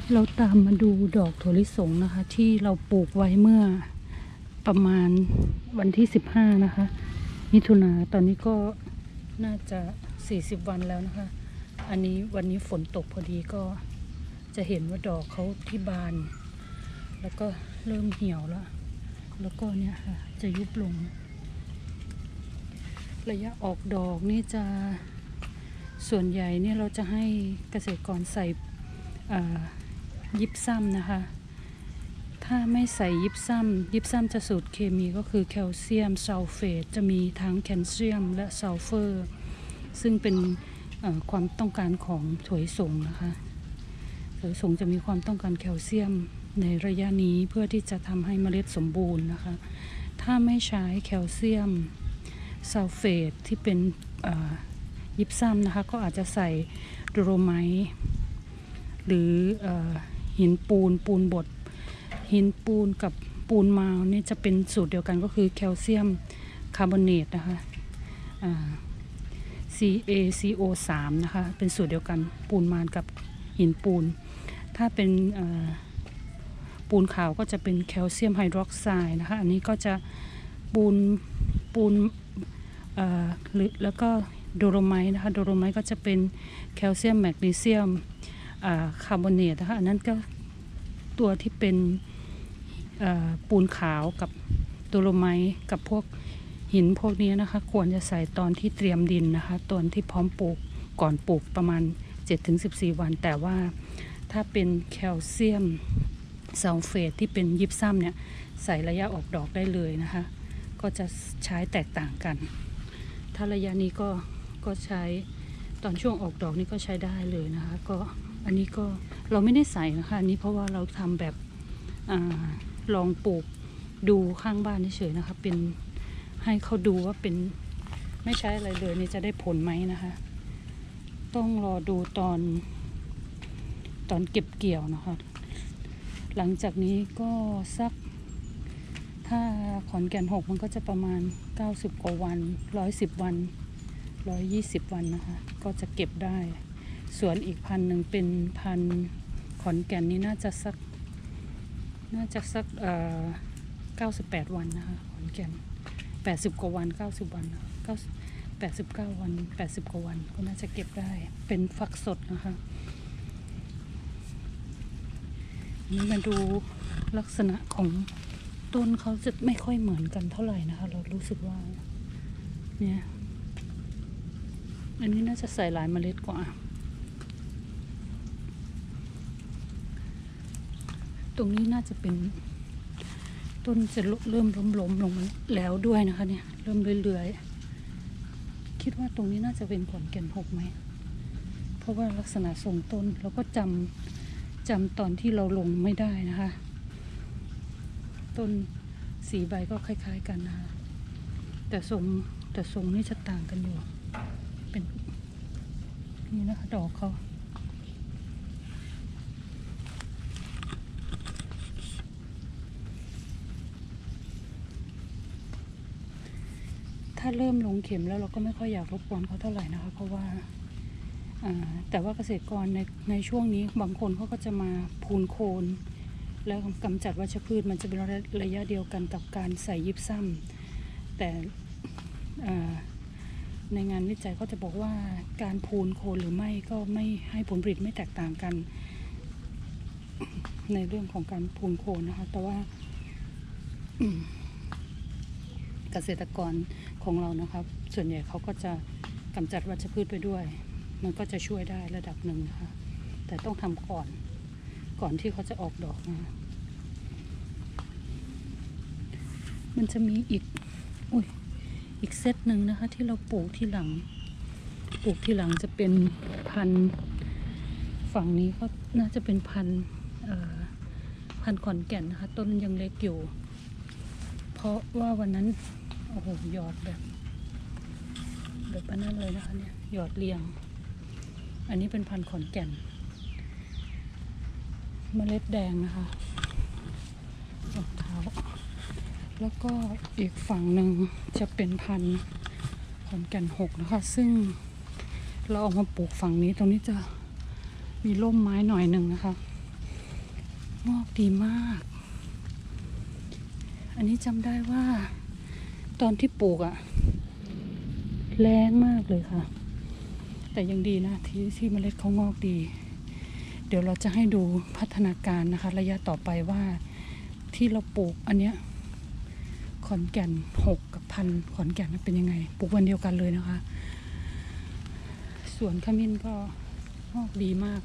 เราตามมาดูดอกถั่วลิสงนะคะที่เราปลูกไว้เมื่อประมาณวันที่15นะคะมิถุนาตอนนี้ก็น่าจะ40วันแล้วนะคะอันนี้วันนี้ฝนตกพอดีก็จะเห็นว่าดอกเขาที่บานแล้วก็เริ่มเหี่ยวแล้วก็เนี่ยค่ะจะยุบลงระยะออกดอกนี่จะส่วนใหญ่เนี่ยเราจะให้เกษตรกรใส่ยิปซัมนะคะถ้าไม่ใส่ยิปซัมจะสูตรเคมีก็คือแคลเซียมซัลเฟตจะมีทั้งแคลเซียมและซัลเฟอร์ซึ่งเป็นความต้องการของถั่วลิสงนะคะถั่วลิสงจะมีความต้องการแคลเซียมในระยะนี้เพื่อที่จะทำให้เมล็ดสมบูรณ์นะคะถ้าไม่ใช้แคลเซียมซัลเฟตที่เป็นยิปซัมนะคะก็อาจจะใส่โดโลไมต์หรือหินปูนบดหินปูนกับปูนมาวนี่จะเป็นสูตรเดียวกันก็คือแคลเซียมคาร์บอเนตนะคะCaCO3 นะคะเป็นสูตรเดียวกันปูนมาวกับหินปูนถ้าเป็นปูนขาวก็จะเป็นแคลเซียมไฮดรอกไซด์นะคะอันนี้ก็จะปูนแล้วก็โดโลไมต์นะคะโดโลไมต์ก็จะเป็นแคลเซียมแมกนีเซียมคาร์บอเนตนะคะอันนั้นก็ตัวที่เป็นปูนขาวกับโดโลไมต์กับพวกหินพวกนี้นะคะควรจะใส่ตอนที่เตรียมดินนะคะตอนที่พร้อมปลูกก่อนปลูกประมาณ 7-14 วันแต่ว่าถ้าเป็นแคลเซียมซัลเฟตที่เป็นยิปซัมเนี่ยใส่ระยะออกดอกได้เลยนะคะก็จะใช้แตกต่างกันถ้าระยะนี้ก็ใช้ตอนช่วงออกดอกนี่ก็ใช้ได้เลยนะคะก็อันนี้ก็เราไม่ได้ใส่นะคะอันนี้เพราะว่าเราทำแบบลองปลูกดูข้างบ้านเฉยๆนะคะเป็นให้เขาดูว่าเป็นไม่ใช้อะไรเลยนี่จะได้ผลไหมนะคะต้องรอดูตอนเก็บเกี่ยวนะคะหลังจากนี้ก็สักถ้าขอนแก่น6มันก็จะประมาณ90กว่าวัน110วัน120วันนะคะก็จะเก็บได้ส่วนอีกพันหนึ่งเป็นพันขอนแก่นนี้น่าจะสัก98วันนะคะขอนแก่น80กว่าวัน90วัน89วัน80กว่าวันก็น่าจะเก็บได้เป็นฟักสดนะคะนี่มาดูลักษณะของต้นเขาจะไม่ค่อยเหมือนกันเท่าไหร่นะคะเรารู้สึกว่าเนี่ยอันนี้น่าจะใส่หลายเมล็ดกว่าตรงนี้น่าจะเป็นต้นจะเริ่มล้มลงมาแล้วด้วยนะคะเนี่ยเริ่มเรื่อยๆคิดว่าตรงนี้น่าจะเป็นขอนแก่น6ไหมเพราะว่าลักษณะทรงต้นเราก็จำตอนที่เราลงไม่ได้นะคะต้นสีใบก็คล้ายๆกันนะคะแต่ทรงนี่จะต่างกันอยู่เป็นนี่นะคะดอกเขาถ้าเริ่มลงเข็มแล้วเราก็ไม่ค่อยอยากรบกวนเขาเท่าไหร่นะคะเพราะว่าแต่ว่าเกษตรกรในช่วงนี้บางคนเขาก็จะมาพูนโคนแล้วกำจัดวัชพืชมันจะเป็นระยะเดียวกันกับการใส่ยิปซัมแต่ในงานวิจัยก็จะบอกว่าการพูนโคนหรือไม่ก็ไม่ให้ผลผลิตไม่แตกต่างกันในเรื่องของการพูนโคนนะคะแต่ว่าเกษตรกรของเรานะครับส่วนใหญ่เขาก็จะกำจัดวัชพืชไปด้วยมันก็จะช่วยได้ระดับหนึ่งนะคะแต่ต้องทำก่อนที่เขาจะออกดอกนะมันจะมีอีกเซตหนึ่งนะคะที่เราปลูกที่หลังจะเป็นพันธุ์ฝั่งนี้ก็น่าจะเป็นพันธุ์ขอนแก่นนะคะต้นยังเล็กอยู่เพราะว่าวันนั้นโอ้โหหยอดแบบอันนั้นเลยนะคะเนี่ยหยอดเรียงอันนี้เป็นพันธุ์ขอนแก่นเมล็ดแดงนะคะรองเท้าแล้วก็อีกฝั่งหนึ่งจะเป็นพันธุ์ขอนแก่น6นะคะซึ่งเราเอามาปลูกฝั่งนี้ตรงนี้จะมีร่มไม้หน่อยหนึ่งนะคะงอกดีมาก อันนี้จำได้ว่าตอนที่ปลูกอะแรงมากเลยค่ะแต่ยังดีนะที่เมล็ดเขางอกดี เดี๋ยวเราจะให้ดูพัฒนาการนะคะระยะต่อไปว่าที่เราปลูกอันเนี้ยขอนแก่น6กับพันขอนแก่นเป็นยังไงปลูกวันเดียวกันเลยนะคะส่วนขมิ้นก็งอกดีมาก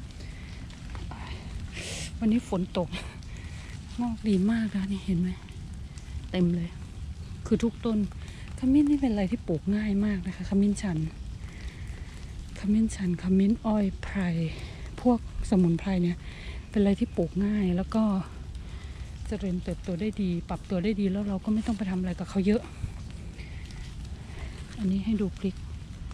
วันนี้ฝนตกงอกดีมากนะนี่เห็นไหมเต็มเลยคือทุกต้นขมิ้นนี่เป็นอะไรที่ปลูกง่ายมากนะคะขมิ้นชันขมิ้นอ้อยไพรพวกสมุนไพรเนี่ยเป็นอะไรที่ปลูกง่ายแล้วก็เจริญเติบโตได้ดีปรับตัวได้ดีแล้วเราก็ไม่ต้องไปทำอะไรกับเขาเยอะอันนี้ให้ดูพริก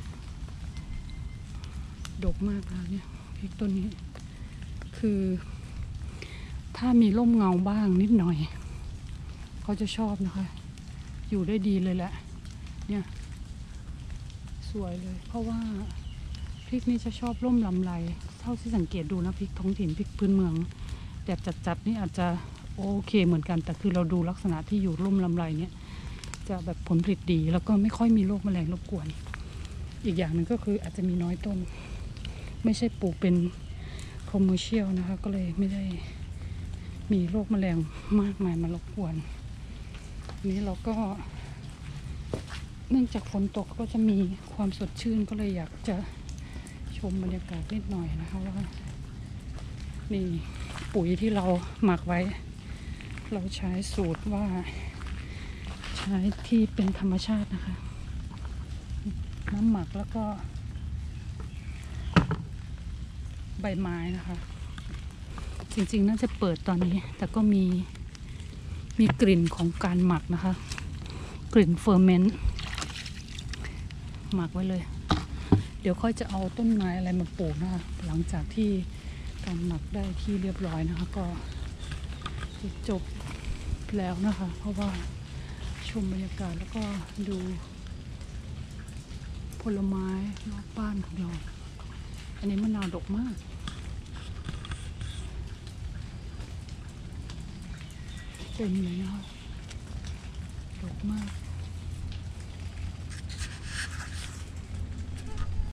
ดกมากแล้วเนี่ยพริกต้นนี้คือถ้ามีร่มเงาบ้างนิดหน่อยเขาจะชอบนะคะอยู่ได้ดีเลยแหละเนี่ยสวยเลยเพราะว่าพริกนี่จะชอบร่มลำไรเท่าที่สังเกตดูนะพริกท้องถิ่นพริกพื้นเมืองแต่จัดนี่อาจจะโอเคเหมือนกันแต่คือเราดูลักษณะที่อยู่ร่มลำไรเนี่ยจะแบบผลผลิตดีแล้วก็ไม่ค่อยมีโรคแมลงรบกวนอีกอย่างหนึ่งก็คืออาจจะมีน้อยต้นไม่ใช่ปลูกเป็นคอมเมอร์เชียลนะคะก็เลยไม่ได้มีโรคแมลงมากมายมารบกวนนี้เราก็เนื่องจากฝนตกก็จะมีความสดชื่นก็เลยอยากจะชมบรรยากาศนิดหน่อยนะคะว่านี่ปุ๋ยที่เราหมักไว้เราใช้สูตรว่าใช้ที่เป็นธรรมชาตินะคะน้ำหมักแล้วก็ใบไม้นะคะจริงๆน่าจะเปิดตอนนี้แต่ก็มีกลิ่นของการหมักนะคะกลิ่นเฟอร์เมนต์หมักไว้เลยเดี๋ยวค่อยจะเอาต้นไม้อะไรมาปลูกนะคะหลังจากที่การหมักได้ที่เรียบร้อยนะคะก็จบแล้วนะคะเพราะว่าชมบรรยากาศแล้วก็ดูผลไม้รอบบ้านของเราอันนี้มะนาวดกมากเต็มเลยนะคะดกมาก